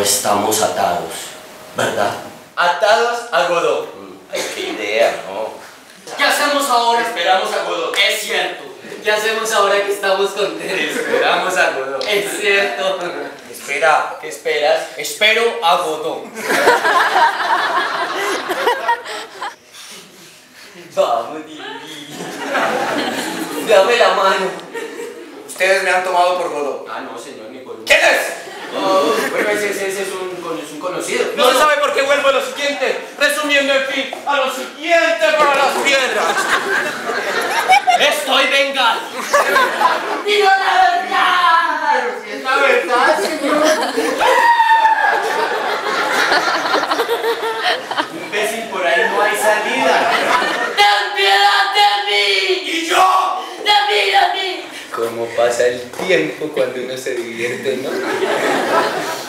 estamos atados, ¿verdad? Atados a Godot. Ay, qué idea, ¿no? ¿Qué hacemos ahora? Esperamos a Godot. Es cierto. ¿Qué hacemos ahora que estamos contentos? Esperamos a Godot. Es cierto. Espera, ¿qué esperas? Espero a Godot. Vamos, Didi. Dame la mano. Ustedes me han tomado por Godot. Ah, no, señor Nicolás. ¿Quién es? Oh, bueno, ese es un conocido. No se sabe por qué vuelvo a lo siguiente. Resumiendo, en fin, a lo siguiente para las piedras. Estoy vengado. ¡Digo la verdad! Si es la verdad, señor. Imbécil, por ahí no hay salida. ¡Ten piedad de mí! ¿Y yo? ¡De mí! ¿Cómo pasa el tiempo cuando uno se divierte, no?